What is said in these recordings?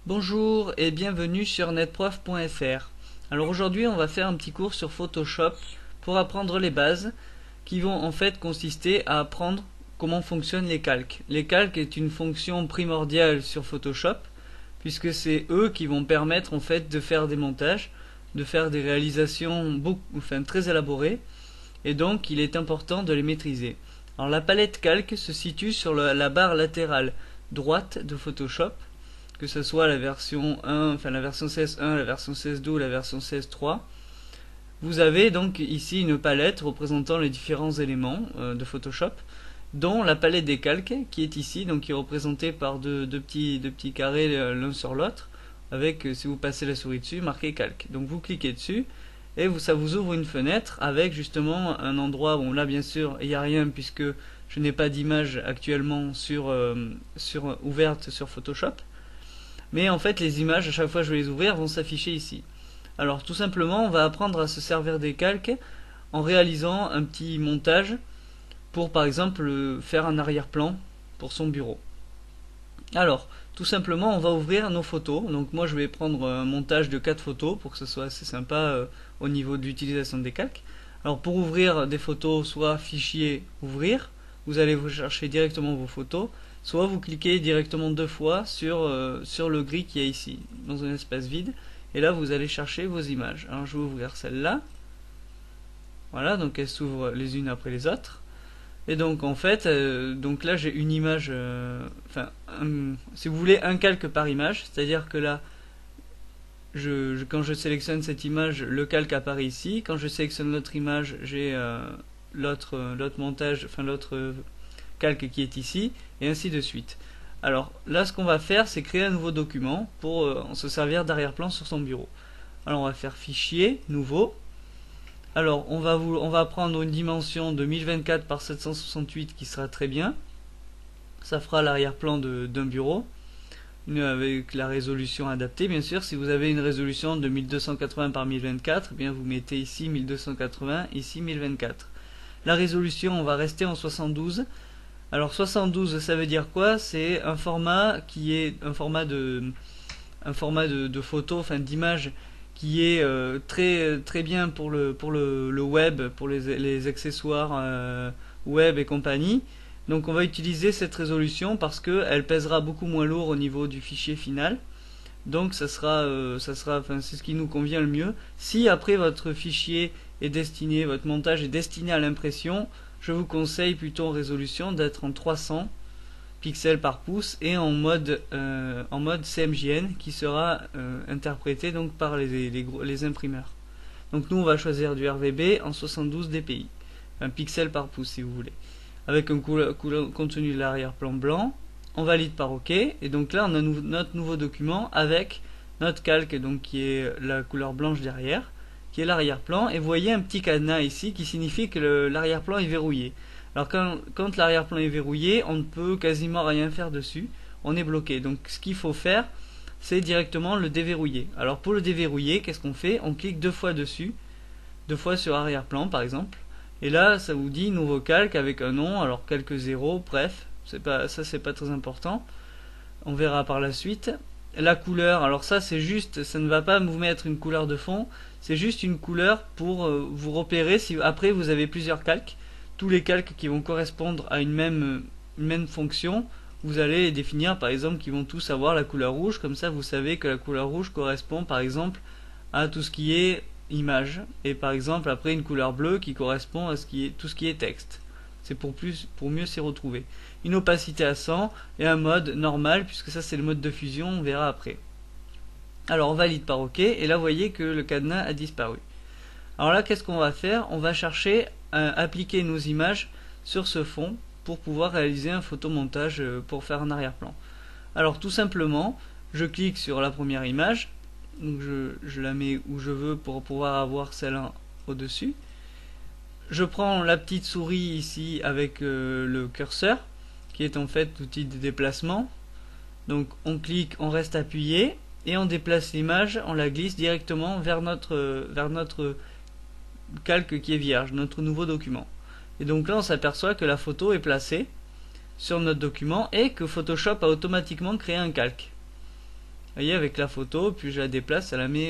Bonjour et bienvenue sur netprof.fr. Alors aujourd'hui on va faire un petit cours sur Photoshop pour apprendre les bases qui vont en fait consister à apprendre comment fonctionnent les calques. Les calques est une fonction primordiale sur Photoshop puisque c'est eux qui vont permettre en fait de faire des montages, de faire des réalisations très élaborées, et donc il est important de les maîtriser. Alors la palette calque se situe sur la barre latérale droite de Photoshop, que ce soit la version 1, la version 16.1, la version 16.2 ou la version 16.3. Vous avez donc ici une palette représentant les différents éléments de Photoshop, dont la palette des calques qui est ici, donc qui est représentée par deux petits carrés l'un sur l'autre, avec, si vous passez la souris dessus, marqué calque. Donc vous cliquez dessus et ça vous ouvre une fenêtre avec justement un endroit, bon là bien sûr il n'y a rien puisque je n'ai pas d'image actuellement ouverte sur Photoshop. Mais en fait les images, à chaque fois que je vais les ouvrir, vont s'afficher ici. Alors tout simplement on va apprendre à se servir des calques en réalisant un petit montage pour par exemple faire un arrière-plan pour son bureau. Alors tout simplement on va ouvrir nos photos. Donc moi je vais prendre un montage de 4 photos pour que ce soit assez sympa au niveau de l'utilisation des calques. Alors pour ouvrir des photos, soit fichier ouvrir, vous allez vous chercher directement vos photos, soit vous cliquez directement deux fois sur le gris qui est ici, dans un espace vide, et là vous allez chercher vos images. Alors je vais ouvrir celle-là. Voilà, donc elles s'ouvrent les unes après les autres. Et donc en fait, donc là j'ai une image, si vous voulez un calque par image, c'est-à-dire que là, quand je sélectionne cette image, le calque apparaît ici. Quand je sélectionne l'autre image, j'ai l'autre montage, l'autre calque qui est ici, et ainsi de suite. Alors là, ce qu'on va faire, c'est créer un nouveau document pour se servir d'arrière-plan sur son bureau. Alors on va faire fichier, nouveau. Alors on va prendre une dimension de 1024 par 768 qui sera très bien. Ça fera l'arrière-plan d'un bureau, avec la résolution adaptée bien sûr. Si vous avez une résolution de 1280 par 1024, eh bien vous mettez ici 1280, ici 1024. La résolution, on va rester en 72. Alors 72, ça veut dire quoi? C'est un format qui est un format de photo, d'image, qui est très bien pour le web, pour les accessoires web et compagnie. Donc on va utiliser cette résolution parce qu'elle pèsera beaucoup moins lourd au niveau du fichier final. Donc c'est ce qui nous convient le mieux. Si après votre fichier est destiné, votre montage est destiné à l'impression, je vous conseille plutôt en résolution d'être en 300 pixels par pouce et en mode CMJN qui sera interprété donc par les imprimeurs. Donc nous on va choisir du RVB en 72 dpi, un pixel par pouce si vous voulez, avec un contenu de l'arrière-plan blanc. On valide par OK, et donc là on a notre nouveau document avec notre calque donc qui est la couleur blanche derrière, qui est l'arrière-plan, et vous voyez un petit cadenas ici qui signifie que l'arrière-plan est verrouillé. Alors quand l'arrière-plan est verrouillé, on ne peut quasiment rien faire dessus, on est bloqué. Donc ce qu'il faut faire, c'est directement le déverrouiller. Alors pour le déverrouiller, qu'est-ce qu'on fait? On clique deux fois dessus, deux fois sur arrière-plan par exemple, et là ça vous dit nouveau calque avec un nom, alors quelques zéros, bref, c'est pas très important, on verra par la suite. La couleur, alors ça c'est juste, ça ne va pas vous mettre une couleur de fond, c'est juste une couleur pour vous repérer si après vous avez plusieurs calques. Tous les calques qui vont correspondre à une même fonction, vous allez les définir par exemple qui vont tous avoir la couleur rouge, comme ça vous savez que la couleur rouge correspond par exemple à tout ce qui est image, et par exemple après une couleur bleue qui correspond à tout ce qui est texte. C'est pour mieux s'y retrouver. Une opacité à 100 et un mode normal, puisque ça c'est le mode de fusion, on verra après. Alors on valide par OK, et là vous voyez que le cadenas a disparu. Alors là qu'est-ce qu'on va faire? On va chercher à appliquer nos images sur ce fond pour pouvoir réaliser un photomontage pour faire un arrière-plan. Alors tout simplement, je clique sur la première image, donc je la mets où je veux pour pouvoir avoir celle au-dessus. Je prends la petite souris ici avec le curseur, qui est en fait l'outil de déplacement. Donc on clique, on reste appuyé, et on déplace l'image, on la glisse directement vers notre calque qui est vierge, notre nouveau document. Et donc là on s'aperçoit que la photo est placée sur notre document et que Photoshop a automatiquement créé un calque. voyez, avec la photo, puis je la déplace, ça la met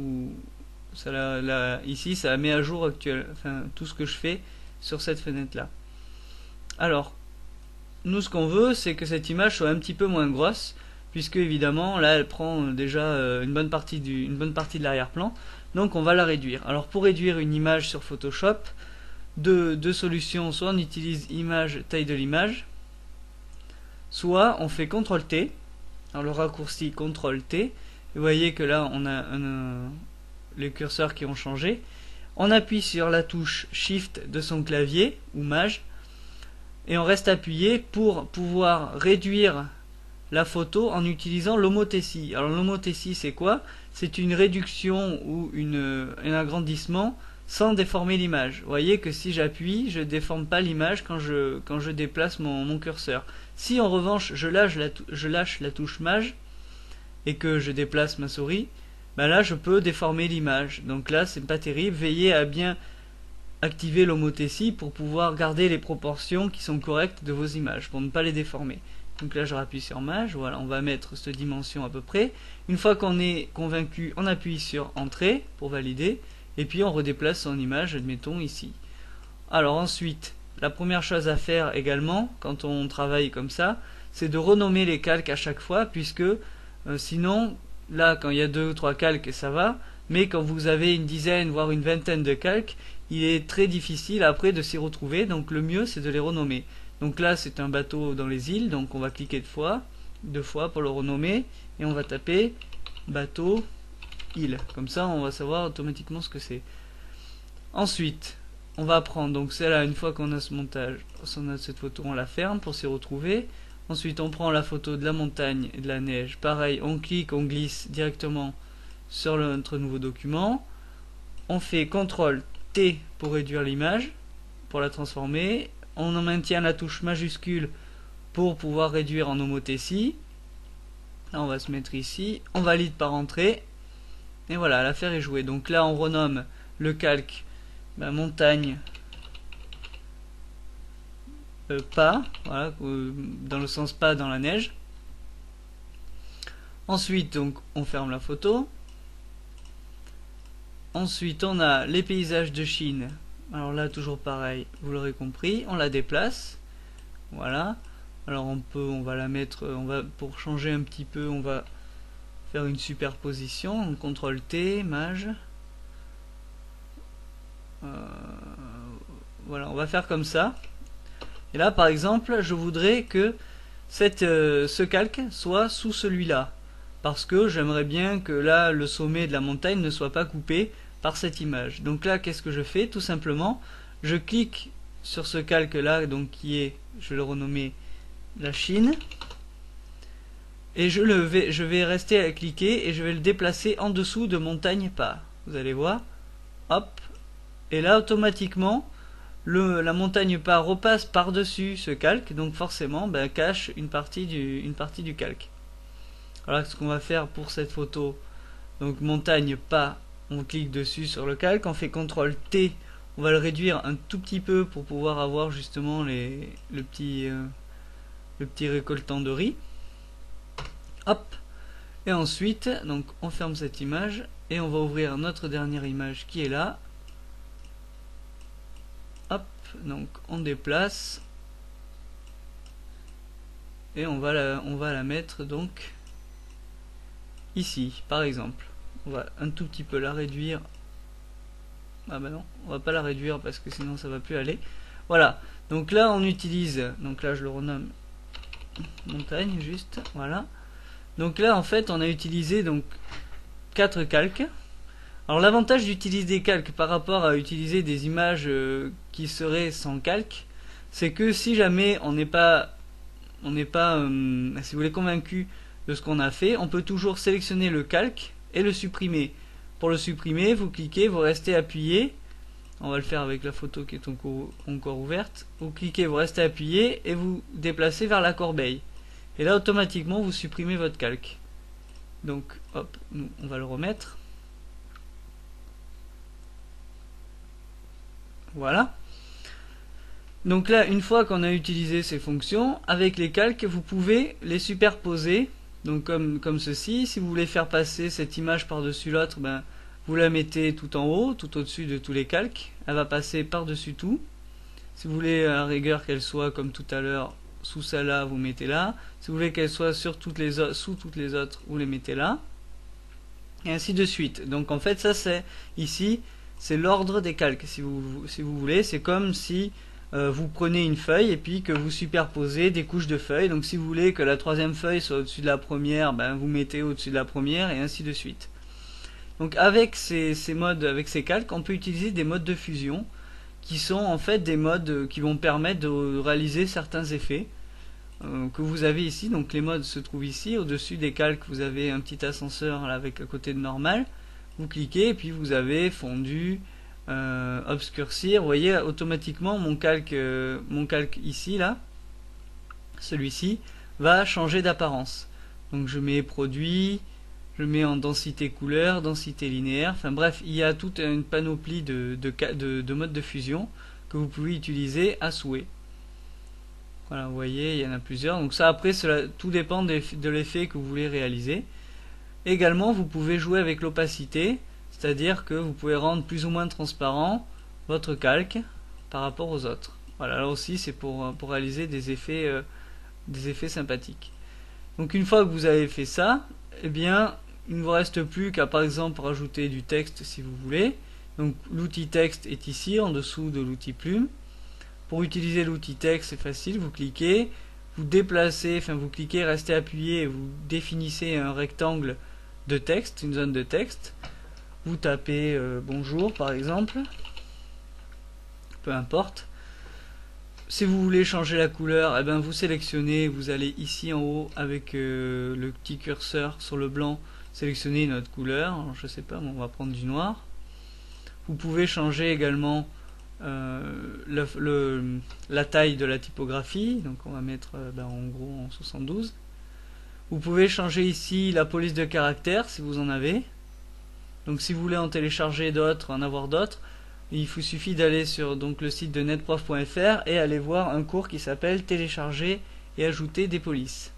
ici, ça la met à jour actuel, enfin tout ce que je fais sur cette fenêtre là. Alors, nous ce qu'on veut, c'est que cette image soit un petit peu moins grosse, puisque évidemment là elle prend déjà une bonne partie de l'arrière-plan, donc on va la réduire. Alors pour réduire une image sur Photoshop, deux solutions: soit on utilise image, taille de l'image, soit on fait CTRL T, alors le raccourci CTRL T, vous voyez que là on a les curseurs qui ont changé. On appuie sur la touche Shift de son clavier ou Maj et on reste appuyé pour pouvoir réduire la photo en utilisant l'homothétie. Alors l'homothétie c'est quoi? C'est une réduction ou un agrandissement sans déformer l'image. Vous voyez que si j'appuie, je ne déforme pas l'image quand je déplace mon curseur. Si en revanche je lâche la touche Maj et que je déplace ma souris, ben là je peux déformer l'image. Donc là c'est pas terrible. Veillez à bien activer l'homothétie pour pouvoir garder les proportions qui sont correctes de vos images, pour ne pas les déformer. Donc là je rappuie sur Maj, voilà, on va mettre cette dimension à peu près. Une fois qu'on est convaincu, on appuie sur Entrée pour valider, et puis on redéplace son image, admettons ici. Alors ensuite, la première chose à faire également, quand on travaille comme ça, c'est de renommer les calques à chaque fois, puisque sinon, là quand il y a 2 ou 3 calques ça va, mais quand vous avez une dizaine voire une vingtaine de calques, il est très difficile après de s'y retrouver, donc le mieux c'est de les renommer. Donc là c'est un bateau dans les îles, donc on va cliquer deux fois pour le renommer, et on va taper bateau île, comme ça on va savoir automatiquement ce que c'est. Ensuite on va prendre, donc celle-là, une fois qu'on a ce montage, on a cette photo, on la ferme pour s'y retrouver. Ensuite on prend la photo de la montagne et de la neige, pareil, on clique, on glisse directement sur notre nouveau document, on fait CTRL T pour réduire l'image, pour la transformer, on en maintient la touche majuscule pour pouvoir réduire en homothétie. Là on va se mettre ici, on valide par entrée, et voilà, l'affaire est jouée. Donc là on renomme le calque montagne pas, voilà, dans le sens pas dans la neige. Ensuite donc on ferme la photo. Ensuite on a les paysages de Chine. Alors là toujours pareil, vous l'aurez compris, on la déplace. Voilà. Alors on va la mettre, pour changer un petit peu, on va faire une superposition. On CTRL T, Maj. Voilà, on va faire comme ça. Et là par exemple, je voudrais que ce calque soit sous celui-là, parce que j'aimerais bien que là le sommet de la montagne ne soit pas coupé par cette image. Donc là qu'est-ce que je fais? Tout simplement je clique sur ce calque là, donc qui est, je vais le renommer la Chine, et je vais rester à cliquer et je vais le déplacer en dessous de montagne pas. Vous allez voir, hop, et là automatiquement la montagne pas repasse par dessus ce calque, donc forcément cache une partie du calque. Voilà ce qu'on va faire pour cette photo. Donc montagne pas, on clique dessus sur le calque, on fait CTRL T, on va le réduire un tout petit peu pour pouvoir avoir justement le petit récoltant de riz. Hop, et ensuite donc on ferme cette image et on va ouvrir notre dernière image qui est là. Hop, donc on déplace et on va la mettre donc ici par exemple. On va un tout petit peu la réduire. Ah bah non, on va pas la réduire parce que sinon ça va plus aller. Voilà, donc là on utilise, donc là je le renomme montagne juste, voilà. Donc là en fait on a utilisé donc 4 calques. Alors l'avantage d'utiliser des calques par rapport à utiliser des images qui seraient sans calque, c'est que si jamais on n'est pas si vous voulez, convaincu de ce qu'on a fait, on peut toujours sélectionner le calque et le supprimer. Pour le supprimer, vous cliquez, vous restez appuyé. On va le faire avec la photo qui est encore ouverte. Vous cliquez, vous restez appuyé et vous déplacez vers la corbeille. Et là, automatiquement, vous supprimez votre calque. Donc, hop, on va le remettre. Voilà. Donc là, une fois qu'on a utilisé ces fonctions, avec les calques, vous pouvez les superposer Donc comme ceci. Si vous voulez faire passer cette image par-dessus l'autre, ben, vous la mettez tout en haut, tout au-dessus de tous les calques. Elle va passer par-dessus tout. Si vous voulez à rigueur qu'elle soit comme tout à l'heure sous celle-là, vous mettez là. Si vous voulez qu'elle soit sur sous toutes les autres, vous les mettez là. Et ainsi de suite. Donc en fait ça c'est ici, c'est l'ordre des calques si vous voulez. C'est comme si vous prenez une feuille et puis que vous superposez des couches de feuilles. Donc si vous voulez que la troisième feuille soit au-dessus de la première, ben, vous mettez au-dessus de la première et ainsi de suite. Donc avec ces modes, avec ces calques, on peut utiliser des modes de fusion qui sont en fait des modes qui vont permettre de réaliser certains effets que vous avez ici. Donc les modes se trouvent ici. Au-dessus des calques, vous avez un petit ascenseur là, avec à côté de normal. Vous cliquez et puis vous avez fondu, obscurcir. Vous voyez automatiquement mon calque ici là, celui-ci va changer d'apparence. Donc je mets produit, je mets en densité couleur, densité linéaire. Enfin bref, il y a toute une panoplie de modes de fusion que vous pouvez utiliser à souhait. Voilà, vous voyez, il y en a plusieurs. Donc ça, après, tout dépend de l'effet que vous voulez réaliser. Également, vous pouvez jouer avec l'opacité, c'est-à-dire que vous pouvez rendre plus ou moins transparent votre calque par rapport aux autres. Voilà, là aussi, c'est pour réaliser des effets sympathiques. Donc une fois que vous avez fait ça, eh bien, il ne vous reste plus qu'à, par exemple, rajouter du texte si vous voulez. Donc l'outil texte est ici, en dessous de l'outil plume. Pour utiliser l'outil texte, c'est facile, vous cliquez, vous déplacez, enfin vous cliquez, restez appuyé et vous définissez un rectangle de texte, une zone de texte. Vous tapez bonjour par exemple, peu importe. Si vous voulez changer la couleur, eh ben vous sélectionnez, vous allez ici en haut avec le petit curseur sur le blanc, sélectionnez une autre couleur. Alors, je sais pas, on va prendre du noir. Vous pouvez changer également la taille de la typographie, donc on va mettre en gros en 72. Vous pouvez changer ici la police de caractères si vous en avez. Donc si vous voulez en télécharger d'autres, en avoir d'autres, il vous suffit d'aller sur donc, le site de netprof.fr et aller voir un cours qui s'appelle télécharger et ajouter des polices.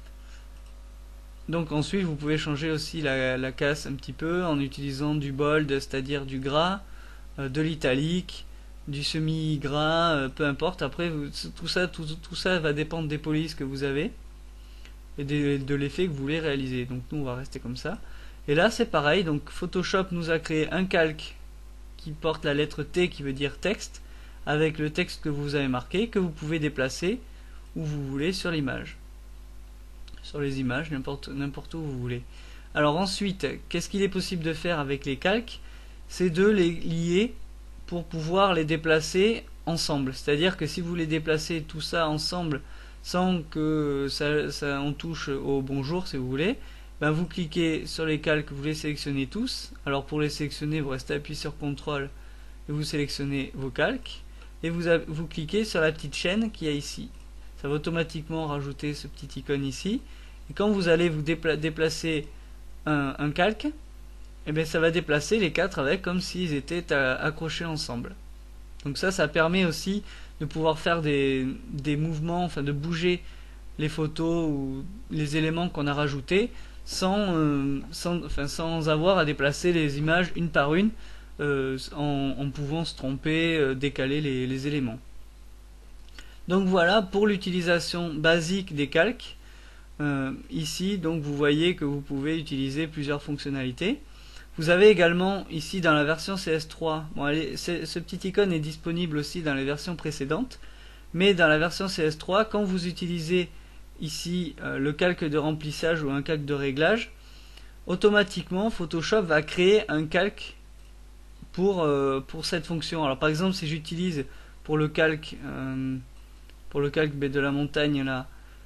Donc ensuite vous pouvez changer aussi la casse un petit peu en utilisant du bold, c'est-à-dire du gras, de l'italique, du semi-gras, peu importe. Après tout ça va dépendre des polices que vous avez et de l'effet que vous voulez réaliser. Donc nous on va rester comme ça. Et là c'est pareil, donc Photoshop nous a créé un calque qui porte la lettre T qui veut dire texte, avec le texte que vous avez marqué, que vous pouvez déplacer où vous voulez sur l'image. Sur les images, n'importe où vous voulez. Alors ensuite, qu'est-ce qu'il est possible de faire avec les calques? C'est de les lier pour pouvoir les déplacer ensemble. C'est-à-dire que si vous voulez déplacer tout ça ensemble sans que on touche au bonjour si vous voulez, ben vous cliquez sur les calques, vous les sélectionnez tous. Alors pour les sélectionner, vous restez appuyé sur CTRL et vous sélectionnez vos calques. Et vous cliquez sur la petite chaîne qu'il y a ici. Ça va automatiquement rajouter ce petit icône ici. Et quand vous allez vous déplacer un calque, et bien ça va déplacer les quatre avec comme s'ils étaient accrochés ensemble. Donc ça permet aussi de pouvoir faire des mouvements, enfin de bouger les photos ou les éléments qu'on a rajoutés sans avoir à déplacer les images une par une en pouvant se tromper, décaler les éléments. Donc voilà pour l'utilisation basique des calques. Ici donc vous voyez que vous pouvez utiliser plusieurs fonctionnalités. Vous avez également ici dans la version CS3, ce petit icône est disponible aussi dans les versions précédentes, mais dans la version CS3, quand vous utilisez ici le calque de remplissage ou un calque de réglage, automatiquement Photoshop va créer un calque pour cette fonction. Alors par exemple si j'utilise pour le calque de la montagne là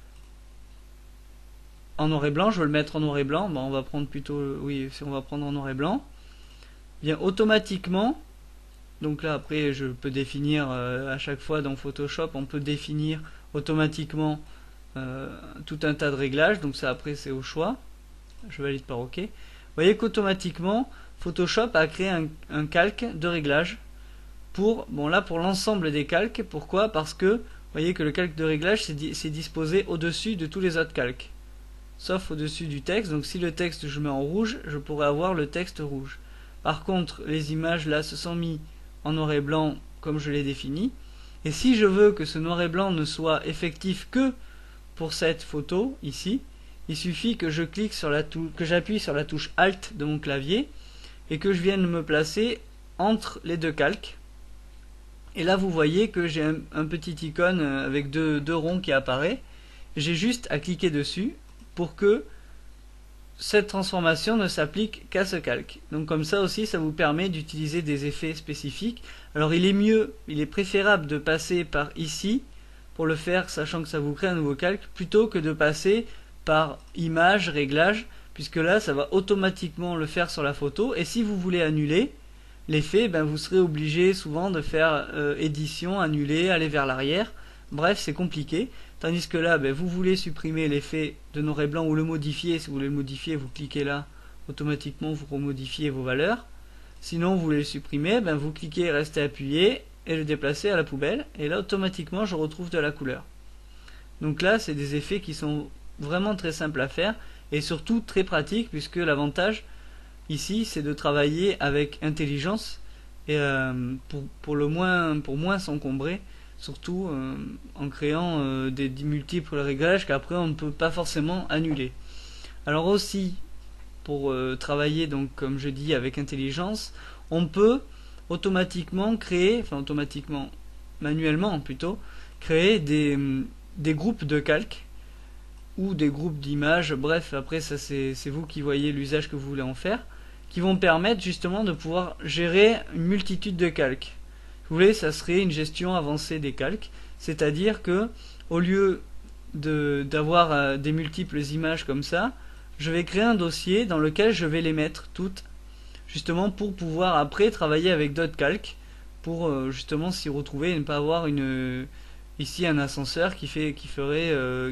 en noir et blanc, je veux le mettre en noir et blanc, on va prendre plutôt, oui, si on va prendre en noir et blanc, bien automatiquement, donc là après je peux définir à chaque fois dans Photoshop, on peut définir automatiquement tout un tas de réglages, donc ça après c'est au choix, je valide par OK. Vous voyez qu'automatiquement Photoshop a créé un calque de réglage pour l'ensemble des calques. Pourquoi? Parce que vous voyez que le calque de réglage c'est disposé au-dessus de tous les autres calques. sauf au-dessus du texte. Donc si le texte je mets en rouge, je pourrais avoir le texte rouge. Par contre, les images là se sont mis en noir et blanc comme je l'ai défini. Et si je veux que ce noir et blanc ne soit effectif que pour cette photo ici, il suffit que je clique sur la touche, que j'appuie sur la touche Alt de mon clavier et que je vienne me placer entre les deux calques. Et là vous voyez que j'ai un petit icône avec deux ronds qui apparaît. J'ai juste à cliquer dessus pour que cette transformation ne s'applique qu'à ce calque. Donc comme ça aussi, ça vous permet d'utiliser des effets spécifiques. Alors il est préférable de passer par ici pour le faire, sachant que ça vous crée un nouveau calque, plutôt que de passer par image, réglage, puisque là ça va automatiquement le faire sur la photo. Et si vous voulez annuler l'effet, vous serez obligé souvent de faire édition, annuler, aller vers l'arrière. Bref, c'est compliqué. Tandis que là, vous voulez supprimer l'effet de noir et blanc ou le modifier. Si vous voulez le modifier, vous cliquez là, automatiquement vous remodifiez vos valeurs. Sinon, vous voulez le supprimer, vous cliquez, restez appuyé et le déplacez à la poubelle. Et là, automatiquement, je retrouve de la couleur. Donc là, c'est des effets qui sont vraiment très simples à faire et surtout très pratiques, puisque l'avantage ici, c'est de travailler avec intelligence et pour moins s'encombrer. Surtout en créant des multiples réglages qu'après on ne peut pas forcément annuler. Alors aussi, pour travailler donc comme je dis avec intelligence, on peut automatiquement créer, manuellement plutôt, créer des groupes de calques ou des groupes d'images, bref, après ça c'est vous qui voyez l'usage que vous voulez en faire, qui vont permettre justement de pouvoir gérer une multitude de calques. Vous voulez, ça serait une gestion avancée des calques, c'est-à-dire que au lieu d'avoir des multiples images comme ça, je vais créer un dossier dans lequel je vais les mettre toutes, justement pour pouvoir après travailler avec d'autres calques, pour justement s'y retrouver et ne pas avoir ici un ascenseur qui ferait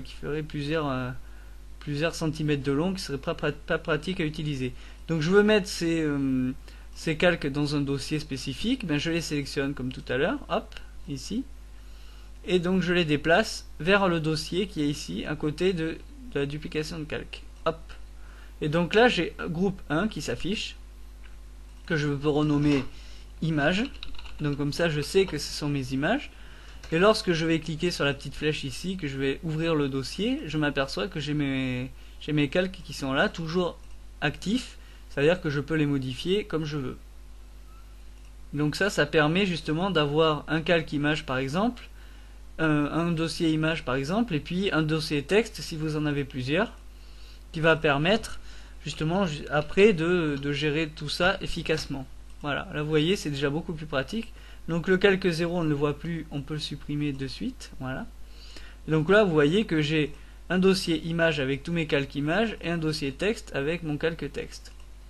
plusieurs centimètres de long, qui serait pas pratique à utiliser. Donc je veux mettre ces calques dans un dossier spécifique, je les sélectionne comme tout à l'heure, hop, ici, et donc je les déplace vers le dossier qui est ici, à côté de la duplication de calque, hop. Et donc là j'ai groupe 1 qui s'affiche, que je peux renommer image, donc comme ça je sais que ce sont mes images, et lorsque je vais cliquer sur la petite flèche ici, que je vais ouvrir le dossier, je m'aperçois que j'ai mes calques qui sont là, toujours actifs. C'est-à-dire que je peux les modifier comme je veux. Donc ça permet justement d'avoir un calque image par exemple, un dossier image par exemple, et puis un dossier texte si vous en avez plusieurs, qui va permettre justement après de gérer tout ça efficacement. Voilà, là vous voyez c'est déjà beaucoup plus pratique. Donc le calque 0 on ne le voit plus, on peut le supprimer de suite. Voilà. Donc là vous voyez que j'ai un dossier image avec tous mes calques images et un dossier texte avec mon calque texte.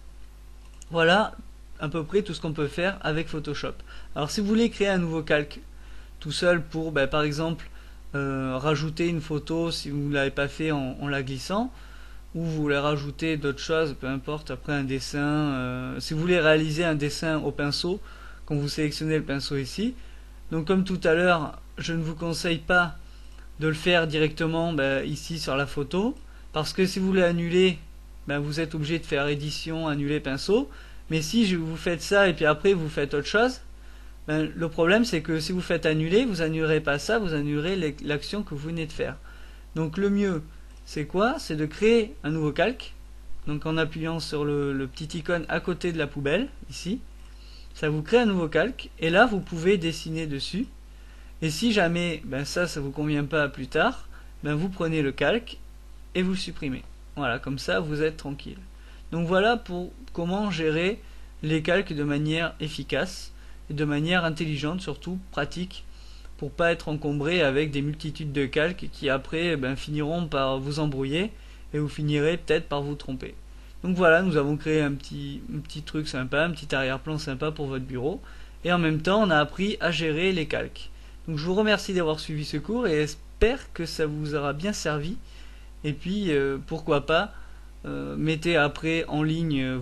Voilà à peu près tout ce qu'on peut faire avec Photoshop. Alors si vous voulez créer un nouveau calque tout seul pour par exemple rajouter une photo si vous ne l'avez pas fait en la glissant, ou vous voulez rajouter d'autres choses, peu importe, après un dessin, si vous voulez réaliser un dessin au pinceau, quand vous sélectionnez le pinceau ici, donc comme tout à l'heure, je ne vous conseille pas de le faire directement ici sur la photo, parce que si vous voulez annuler, vous êtes obligé de faire édition, annuler pinceau. Mais si vous faites ça et puis après vous faites autre chose, le problème c'est que si vous faites annuler, vous annulerez pas ça, vous annulerez l'action que vous venez de faire. Donc le mieux, c'est quoi? C'est de créer un nouveau calque. Donc en appuyant sur le petit icône à côté de la poubelle, ici, ça vous crée un nouveau calque. Et là, vous pouvez dessiner dessus. Et si jamais ça vous convient pas plus tard, vous prenez le calque et vous le supprimez. Voilà, comme ça vous êtes tranquille. Donc voilà pour comment gérer les calques de manière efficace et de manière intelligente, surtout pratique, pour pas être encombré avec des multitudes de calques qui après finiront par vous embrouiller et vous finirez peut-être par vous tromper. Donc voilà, nous avons créé un petit truc sympa, un petit arrière-plan sympa pour votre bureau, et en même temps on a appris à gérer les calques. Donc je vous remercie d'avoir suivi ce cours et j'espère que ça vous aura bien servi. Et puis pourquoi pas mettez après en ligne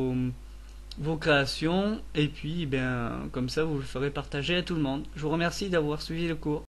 vos créations et puis comme ça vous le ferez partager à tout le monde. Je vous remercie d'avoir suivi le cours.